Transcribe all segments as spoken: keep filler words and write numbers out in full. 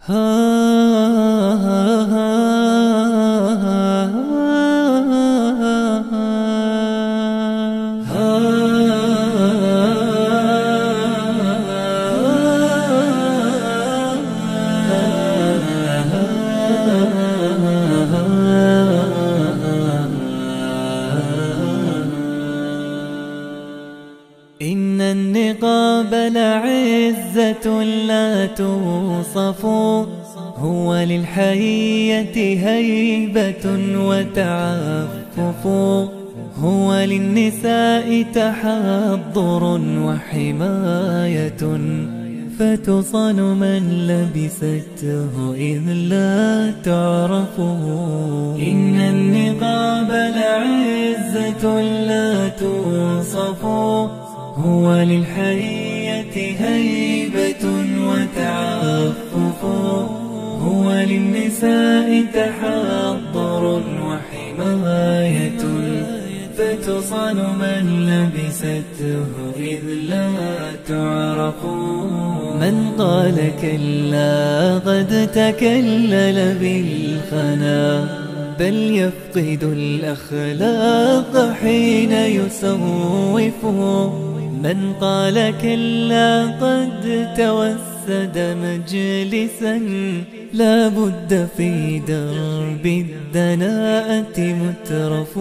إن النقاب لعزة لا توصف، هو للحية هيبة وتعفف، هو للنساء تحضر وحماية، فتصان من لبسته إذ لا تعرف. إن النقاب لعزة لا توصف، هو للحية هيبة وتعفف، هو للنساء تحضر وحماية، فتصان من لبسته إذ لا تعرف. من قال كلا قد تكلل بالخنا، بل يفقد الأخلاق حين يسوف. من قال كلا قد توسد مجلسا، لا بد في درب الدناءة مترف.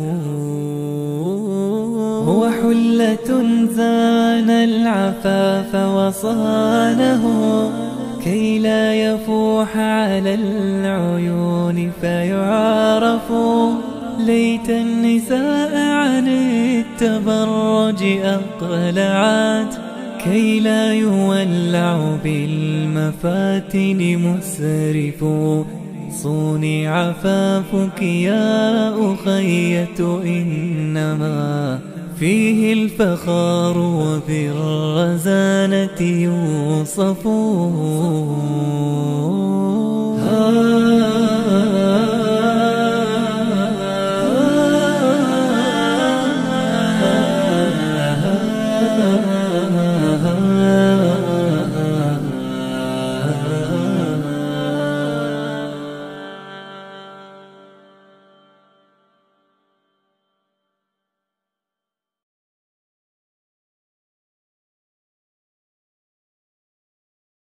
هو حلة زان العفاف وصانه، كي لا يفوح على العيون فيعرف. ليت النساء عن التبرج أقلعت، كي لا يولع بالمفاتن مسرف. صوني عفافك يا أخية، إنما فيه الفخار وبالرزانة يوصف.